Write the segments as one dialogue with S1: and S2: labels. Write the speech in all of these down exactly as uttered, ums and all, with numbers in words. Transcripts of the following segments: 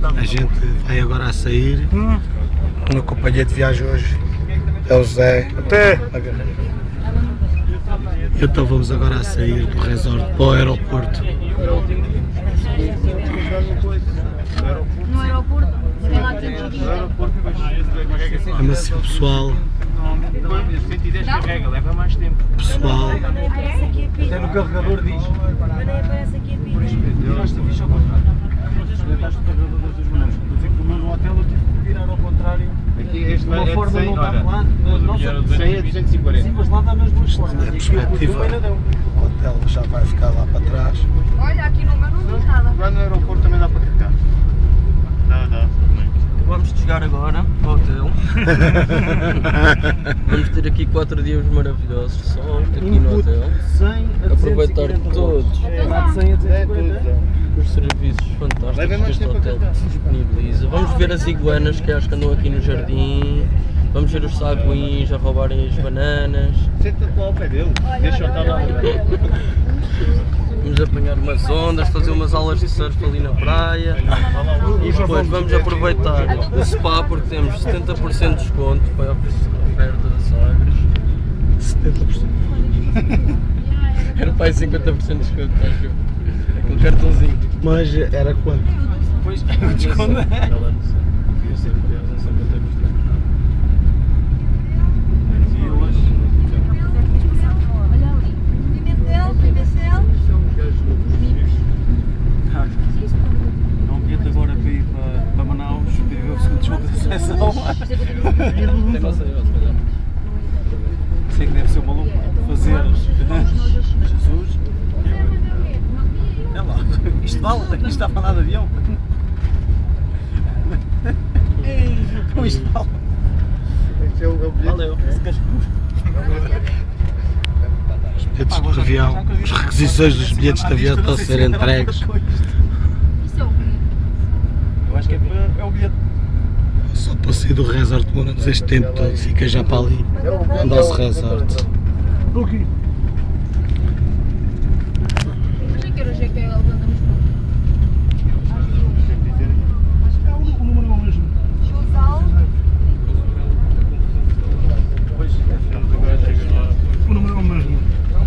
S1: A gente vai agora a sair. Hum. O meu companheiro de viagem hoje é o Zé. Até! Então vamos agora a sair do resort para o aeroporto.
S2: No aeroporto? Sei lá, tem
S1: Olha assim o pessoal.
S3: Leva mais tempo.
S1: Pessoal.
S3: Até no carregador diz.
S2: Mas nem aparece aqui a pizza.
S3: Eu acho que fiz ao contrário. Experimentaste o carregador das duas maneiras. Estou a dizer que no hotel eu tive que virar ao contrário.
S4: Aqui este
S3: uma
S4: é
S3: forma não está lá.
S4: cem a duzentos e quarenta.
S3: Sim, mas lá dá nas duas formas.
S1: A perspectiva. O hotel já vai ficar lá para trás.
S2: Olha, aqui no meu não diz nada.
S4: Lá no aeroporto também dá para carregar. Dá, dá.
S5: Vamos chegar agora ao hotel. Vamos ter aqui quatro dias maravilhosos só aqui no hotel. Aproveitar todos os serviços fantásticos que este hotel disponibiliza. Vamos ver as iguanas que acho que andam aqui no jardim. Vamos ver os saguins a roubarem as bananas.
S4: Senta-te lá ao pé dele. Deixa eu estar lá.
S5: Vamos apanhar umas ondas, fazer umas aulas de surf ali na praia e depois vamos aproveitar o spa porque temos setenta por cento de desconto para a oferta da Sagres.
S1: setenta por cento.
S5: Era para aí cinquenta por cento de desconto, acho eu. Aquele cartãozinho.
S1: Mas era quanto?
S3: Pois, o desconto é. Não bilhete agora para ir para, para Manaus, para ver o segundo jogo da seleção.
S5: Tem nossa ideia, se calhar.
S3: Sei que deve ser um maluco fazer Jesus. É lá, isto vale, isto está a falar de avião. Então isto vale.
S4: Este é o bilhete.
S3: Valeu.
S1: Os bilhetes de avião, as requisições dos bilhetes de avião estão a ser entregues.
S2: Isso é o quê?
S3: Eu acho que é, é o bilhete.
S1: Só para sair do resort demoramos este tempo todo, fica já para ali, o nosso resort.
S3: Aqui.
S2: Mas é que horas é que é andamos juntos?
S3: É o número é o mesmo.
S2: Josal?
S3: Pois, o número é o mesmo.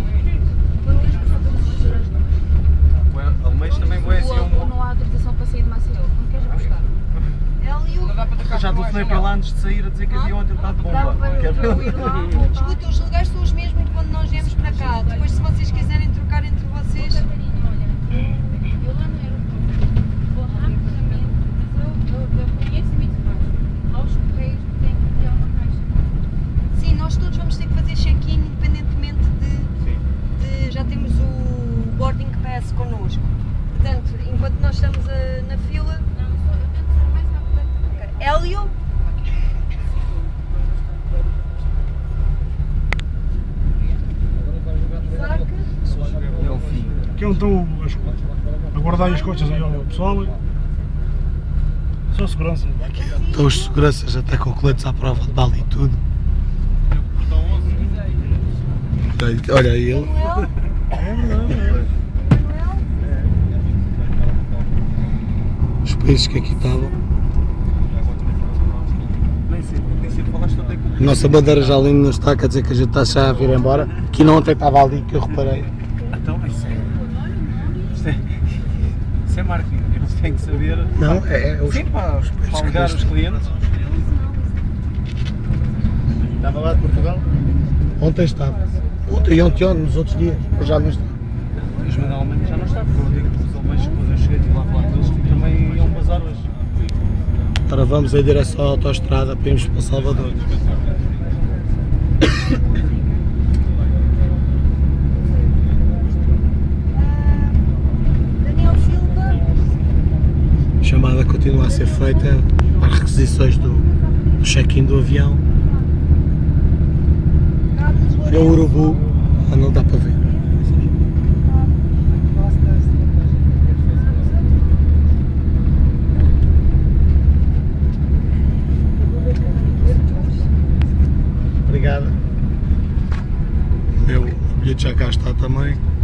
S3: O mês também vai ser
S2: Ou não há autorização para sair de Maceió? Não queres buscar?
S3: Eu já telefonei para lá antes de sair a dizer que havia ontem estado de bomba.
S6: Escuta, os lugares são os mesmos de quando nós viemos para cá. Depois, se vocês quiserem trocar entre vocês.
S2: Eu lá no aeroporto vou rapidamente, mas eu, eu, eu conheço muito mais. Aos correios tem que enviar uma caixa.
S6: Sim, nós todos vamos ter que fazer check-in independentemente de, de. Já temos o boarding pass connosco. Portanto, enquanto nós estamos a, na fila.
S2: Não, eu, sou, eu tento ser mais rápido.
S6: Okay. Hélio?
S3: É o fim.
S7: Que é então a guardar as costas aí ao pessoal. Só segurança.
S1: Estão os seguranças até com coletes à prova de bala e tudo. Olha aí ele. Os países que aqui estavam.
S3: Nem sei, nem sei, falaste tanto aí com
S1: A nossa bandeira já ali não está, quer dizer que a gente está já a vir embora. Que não ontem estava ali que eu reparei.
S3: Então, isso é. Isso é, isso é marketing, eles têm que saber.
S1: Não, é, é os,
S3: Sim, para, para alugar os clientes.
S4: Estava lá de Portugal?
S1: Ontem estava. Ontem e ontem, ontem, nos outros dias. Eu já não estou.
S3: Mas normalmente já não está, porque eu digo que os alemães, quando eu cheguei de lá falar com eles, também iam bazar hoje.
S1: Agora vamos em direção à autoestrada para irmos para Salvador.
S6: Daniel Silva?
S1: A chamada continua a ser feita para as requisições do, do check-in do avião. É o urubu, ah, não dá para ver. Obrigada. O meu bilhete já cá está também.